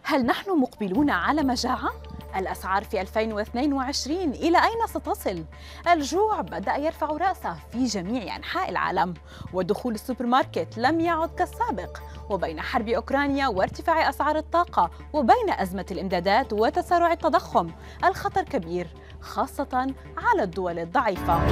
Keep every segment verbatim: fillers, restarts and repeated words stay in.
هل نحن مقبلون على مجاعة؟ الأسعار في ألفين واثنين وعشرين إلى أين ستصل؟ الجوع بدأ يرفع رأسه في جميع أنحاء العالم، ودخول السوبر ماركت لم يعد كالسابق، وبين حرب أوكرانيا وارتفاع أسعار الطاقة وبين أزمة الإمدادات وتسارع التضخم، الخطر كبير خاصة على الدول الضعيفة.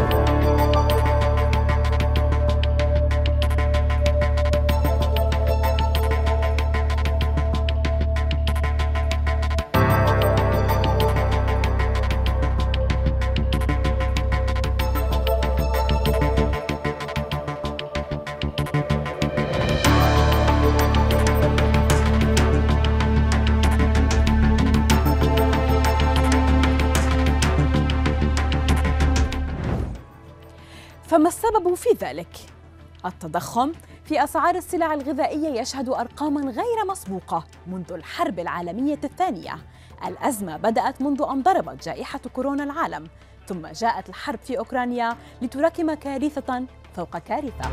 فما السبب في ذلك؟ التضخم في أسعار السلع الغذائية يشهد أرقاماً غير مسبوقة منذ الحرب العالمية الثانية. الأزمة بدأت منذ أن ضربت جائحة كورونا العالم، ثم جاءت الحرب في أوكرانيا لتراكم كارثة فوق كارثة.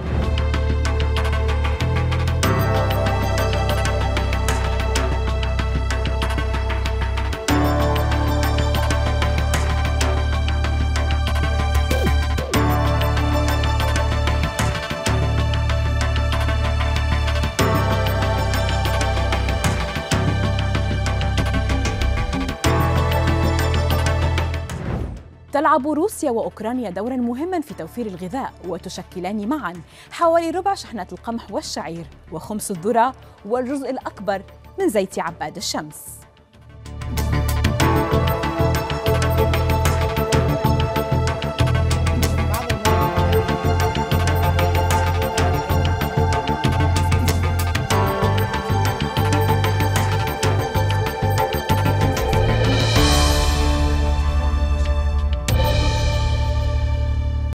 تلعب روسيا وأوكرانيا دورا مهما في توفير الغذاء، وتشكلان معا حوالي ربع شحنة القمح والشعير وخمس الذرة والجزء الأكبر من زيت عباد الشمس.